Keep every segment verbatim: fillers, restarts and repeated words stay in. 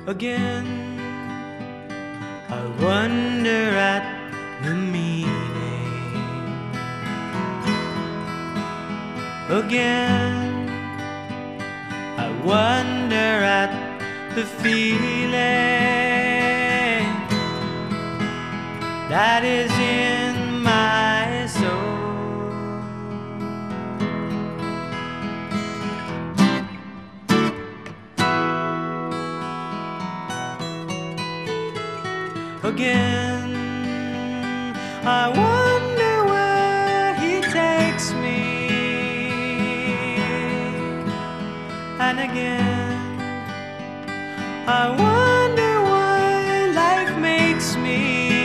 Again, I wonder at the meaning. Again, I wonder at the feeling that is in my soul. Again, I wonder where he takes me. And again, I wonder why life makes me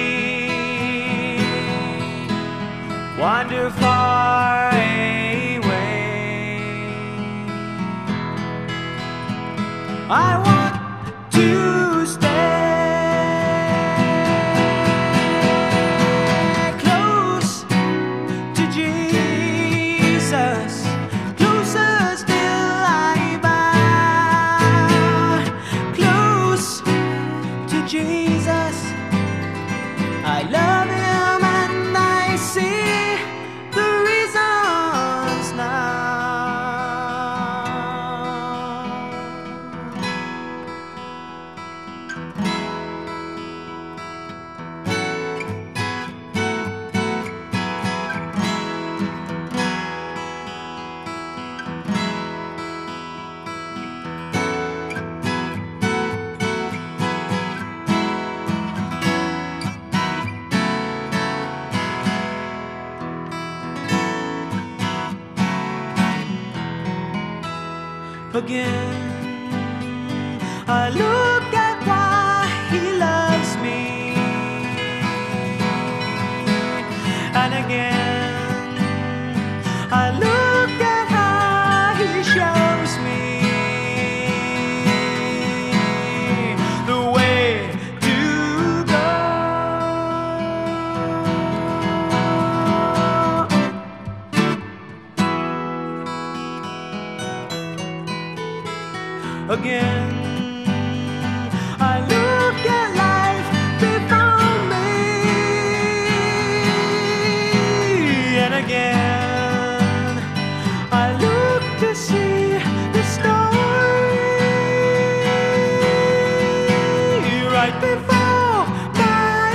wander far away. I want to stay Jesus. I love him and I see the reasons now. Again, I look at why he loves me. And again, I look at how he shows me the way to go. Again, I look at life before me. And again, I look to see the story right before my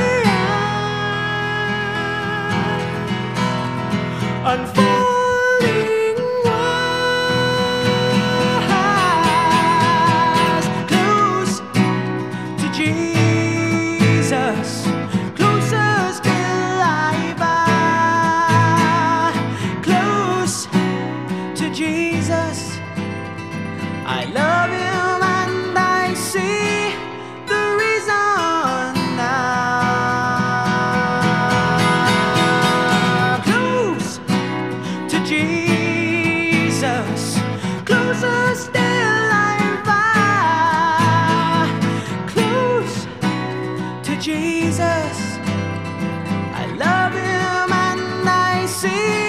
eyes, unfolding Jesus, closer still I bow, close to Jesus. I love him and I see the reason now. Close to Jesus, closer still I bow, close to Jesus. I love him and I see